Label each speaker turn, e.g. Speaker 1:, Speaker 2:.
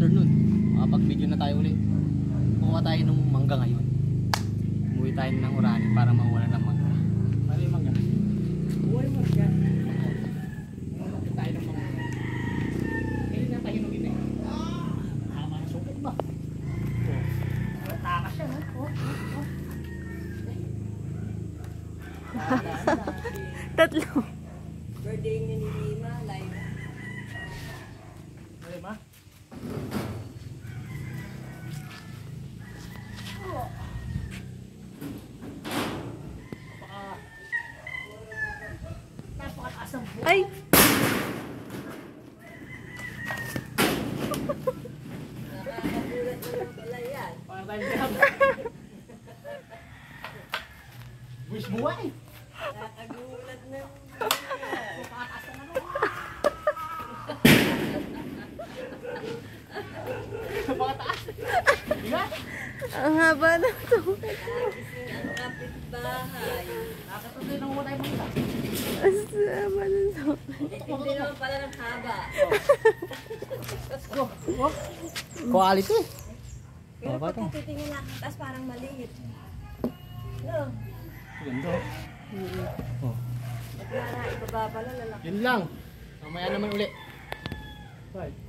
Speaker 1: afternoon. Makapag-video na tayo ulit. Kuha tayo ng mangga ngayon. Umuwi tayo ng Orani para mawala ng mangga. Ano yung mangga? Uwi mo siya. Mawala tayo ng mangga. Kaya na tayo nung ina. Tama na sukot ba? Takas siya, ha?
Speaker 2: Tatlo.
Speaker 3: Birthday niya ni Lima, live.
Speaker 1: Lima?
Speaker 2: Ay!
Speaker 3: Nakakagulat naman pala yan.
Speaker 1: Para tayo dyan. Wish buhay!
Speaker 3: Nakakagulat naman.
Speaker 1: Pagkataas! Ingat!
Speaker 2: Ang haba na ito.
Speaker 3: Nagising ang kapitbahay.
Speaker 1: Nakatuloy ng muna yung mangga.
Speaker 2: Ang haba na ito.
Speaker 3: Hindi naman pala ng haba.
Speaker 1: Quality!
Speaker 3: Pero pag titingin na atas parang maliit. No.
Speaker 1: Ganda. Oh.
Speaker 3: At ibaba pala lalaki.
Speaker 1: Yun lang. Mamaya naman ulit. Bye.